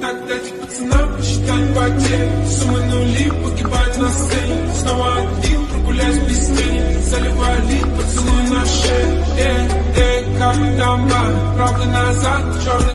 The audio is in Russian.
дать пацанам посчитать потери. Суммы нули погибать на сцене. Снова один, прогуляюсь без тени. Заливали поцелуй на шею. Как дома, правда назад, черный.